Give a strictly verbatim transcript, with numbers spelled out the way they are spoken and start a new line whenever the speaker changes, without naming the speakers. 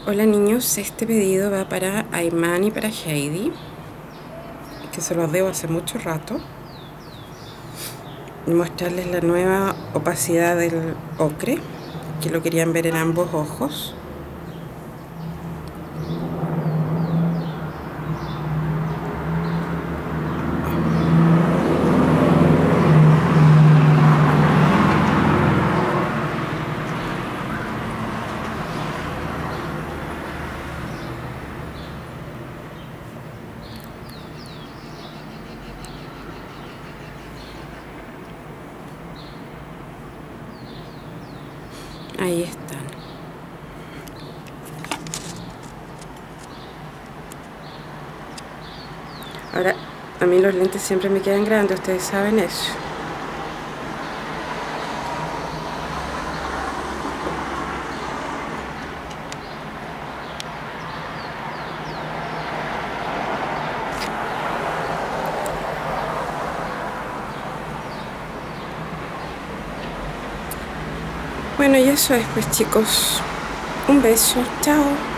Hola niños, este pedido va para Ayman y para Heidi, que se los debo hace mucho rato. Y mostrarles la nueva opacidad del ocre, que lo querían ver en ambos ojos. Ahí están. Ahora, a mí los lentes siempre me quedan grandes, ustedes saben eso. Bueno, y eso es pues chicos. Un beso, chao.